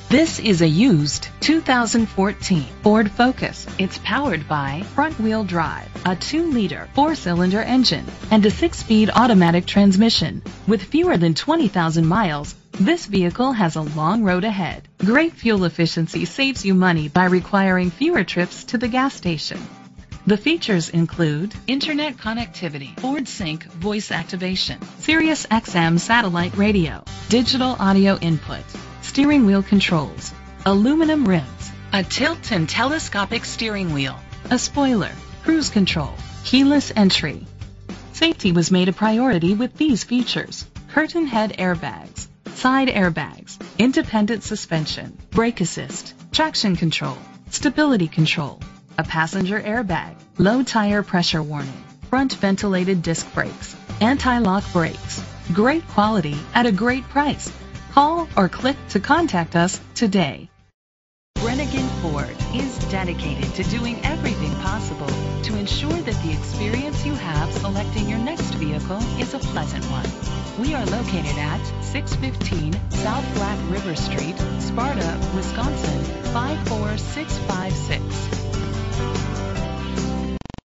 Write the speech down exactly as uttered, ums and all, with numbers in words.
This is a used two thousand fourteen Ford Focus. It's powered by front-wheel drive, a two liter four-cylinder engine, and a six-speed automatic transmission. With fewer than twenty thousand miles, this vehicle has a long road ahead. Great fuel efficiency saves you money by requiring fewer trips to the gas station. The features include internet connectivity, Ford Sync voice activation, Sirius X M satellite radio, digital audio input, steering wheel controls, aluminum rims, a tilt and telescopic steering wheel, a spoiler, cruise control, keyless entry. Safety was made a priority with these features: curtain head airbags, side airbags, independent suspension, brake assist, traction control, stability control, a passenger airbag, low tire pressure warning, front ventilated disc brakes, anti-lock brakes. Great quality at a great price. Call or click to contact us today. Brennigan Ford is dedicated to doing everything possible to ensure that the experience you have selecting your next vehicle is a pleasant one. We are located at six fifteen South Black River Street, Sparta, Wisconsin five four six five six.